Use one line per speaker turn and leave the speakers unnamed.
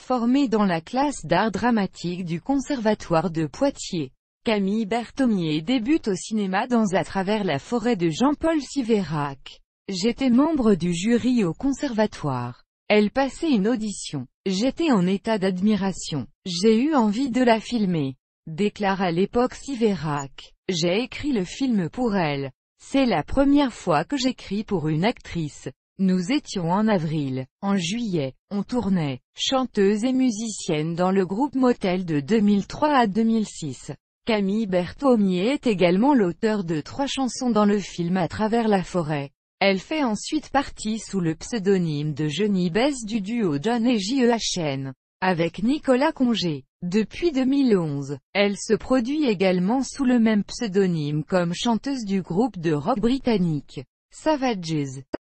Formée dans la classe d'art dramatique du Conservatoire de Poitiers, Camille Berthomier débute au cinéma dans À travers la forêt de Jean-Paul Siverac. J'étais membre du jury au Conservatoire. Elle passait une audition. J'étais en état d'admiration. J'ai eu envie de la filmer, déclare à l'époque Siverac. J'ai écrit le film pour elle. C'est la première fois que j'écris pour une actrice. Nous étions en avril. En juillet, on tournait, chanteuse et musicienne dans le groupe Motel de 2003 à 2006. Camille Berthomier est également l'auteur de 3 chansons dans le film À travers la forêt. Elle fait ensuite partie sous le pseudonyme de Johnny Bess du duo John et JEHN, avec Nicolas Congé. Depuis 2011, elle se produit également sous le même pseudonyme comme chanteuse du groupe de rock britannique Savages.